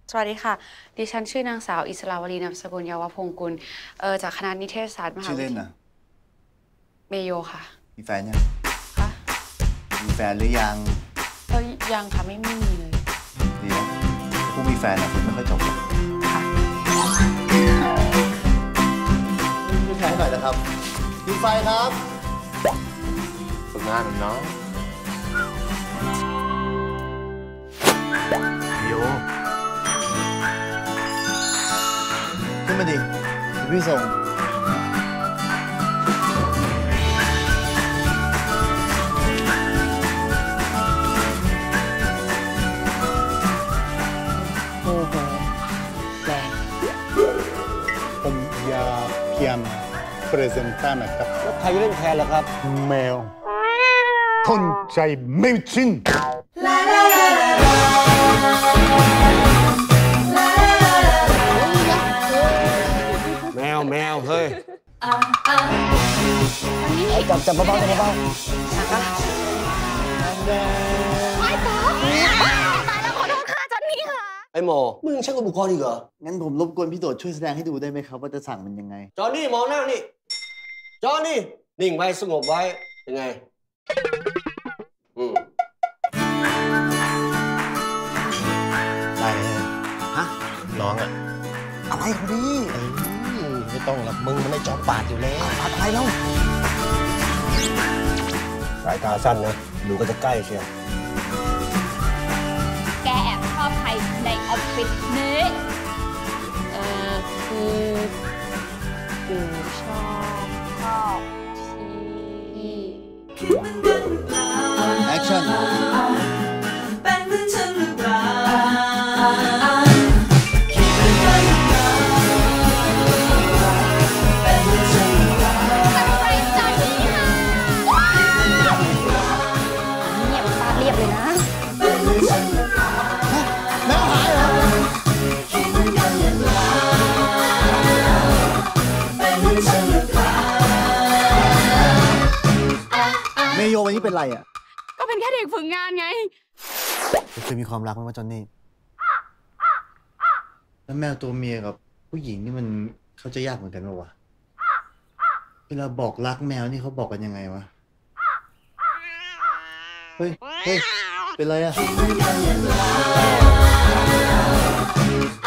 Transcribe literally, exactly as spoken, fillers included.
สวัสดีค่ะดิฉันชื่อนางสาวอิสราวรีนามสกุลเยาวพงกุลเออจากคณะนิเทศศาสตร์มหาวิทยาลัยชื่อเล่นนะเมโยค่ะมีแฟนยังคะมีแฟนหรือยังเออยังค่ะไม่ไม่มีเลยดีนะผู้มีแฟนอะคุณไม่ค่อยจบค่ะมีแฟนหน่อยนะครับมีไฟครับฝึกงานเนาะโยขึ้นมาดิพี่ส่งโอ้โหแรงผมยาเพียนพรีเซนต้านะครับแล้วใครเล่นแทนล่ะครับแมวทนใจไม่ชินแมวแมวเฮ้ยจับจับเบาๆจับเบาๆไม่ต่อตายแล้วขอโทษค่ะจอนนี่ค่ะไอ้โมมึงช่างอุปกรณ์อีกเหรองั้นผมรบกวนพี่โดดช่วยแสดงให้ดูได้ไหมครับว่าจะสั่งมันยังไงจอนี่มองหน้านี่จอนี่นิ่งไว้สงบไว้ยังไงอืมได้เลยฮะน้องอะอะไรเขาดิไม่ต้องหรอกมึงมันได้จอมปาดอยู่แล้วปาดอะไรแล้วสายตาสั้นนะดูก็จะใกล้เชียวแกแอบชอบใครในออฟฟิศนี้เออคืออยู่ชอบชอบที่แอคชั่นเมโยวันนี้เป็นไรอ่ะก็เป็นแค่เด็กฝึกงานไงเคยมีความรักไหมว่าจอนนี่แล้วแมวตัวเมียกับผู้หญิงนี่มันเขาจะยากเหมือนกันไหมวะเวลาบอกรักแมวนี่เขาบอกกันยังไงวะเฮ้ยเฮ้ยเป็นไรอ่ะ